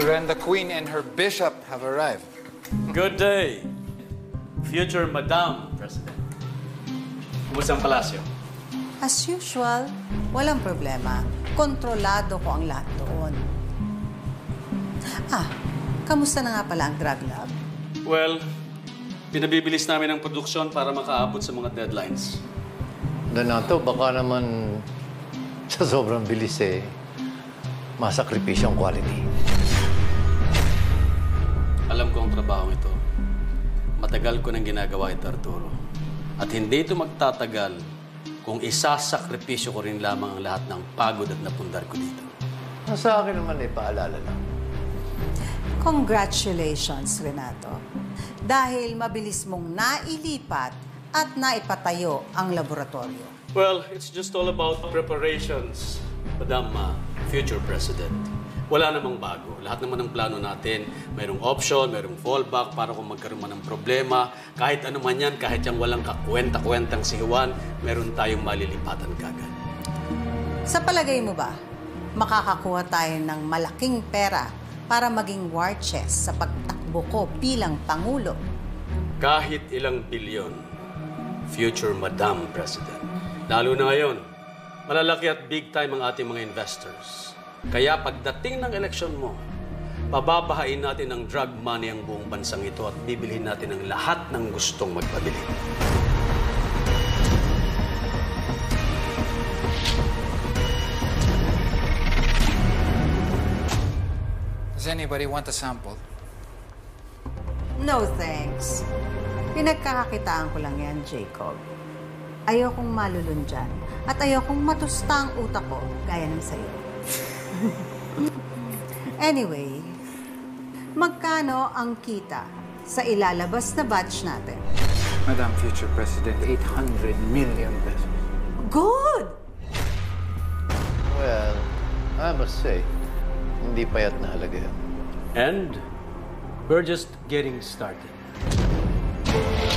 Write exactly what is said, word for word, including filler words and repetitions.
Ren, the Queen and her bishop have arrived. Good day, future Madam President. Kumusta ang palasyo? As usual, walang problema. Kontrolado ko ang lahat doon. Ah, kamusta na nga pala ang drug lab? Well, pinabibilis namin ang produksyon para makaabot sa mga deadlines. Renato, baka naman sa sobrang bilis eh, masakripisyo ang quality. Alam ko ang trabaho ito. Matagal ko nang ginagawa ito, Arturo. At hindi ito magtatagal kung isasakripisyo ko rin lamang ang lahat ng pagod at napundar ko dito. Sa akin naman eh, paalala lang. Congratulations, Renato. Dahil mabilis mong nailipat at naipatayo ang laboratorio. Well, it's just all about preparations, Madam uh, Future President. Wala namang bago. Lahat naman ng plano natin, mayroong option, mayroong fallback para kung magkaroon man ng problema. Kahit ano man yan, kahit yung walang kakwenta-kwentang sihiwan, meron tayong malilipatan kagad. Sa palagay mo ba, makakakuha tayo ng malaking pera para maging war chest sa pagtakbo ko bilang Pangulo? Kahit ilang bilyon, Future Madam President. Lalo na ngayon, malalaki at big time ang ating mga investors. Kaya pagdating ng eleksyon mo, pababahain natin ng drug money ang buong bansang ito at bibilhin natin ang lahat ng gustong magpabili. Does anybody want a sample? No thanks. Pinagkakakitaan ko lang yan, Jacob. Ayokong malulun dyan at ayokong matusta ang utak ko gaya ng sayo. Anyway, magkano ang kita sa ilalabas na batch natin? Madam Future President, eight hundred million pesos. Good! Well, I must say, hindi payat na halaga yan. And we're just getting started.